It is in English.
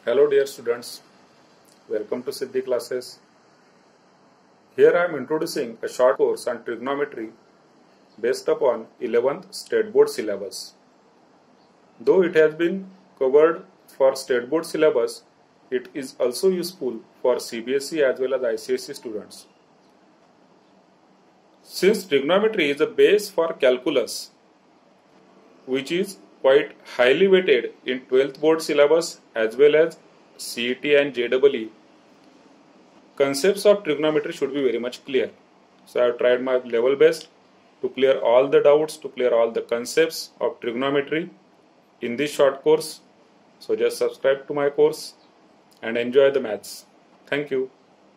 Hello dear students, welcome to Siddhi classes. Here I am introducing a short course on trigonometry based upon 11th State Board syllabus. Though it has been covered for State Board syllabus, it is also useful for CBSE as well as ICSE students. Since trigonometry is a base for calculus, which is quite highly weighted in 12th board syllabus as well as CET and JEE, concepts of trigonometry should be very much clear. So I have tried my level best to clear all the doubts, to clear all the concepts of trigonometry in this short course. So just subscribe to my course and enjoy the maths. Thank you.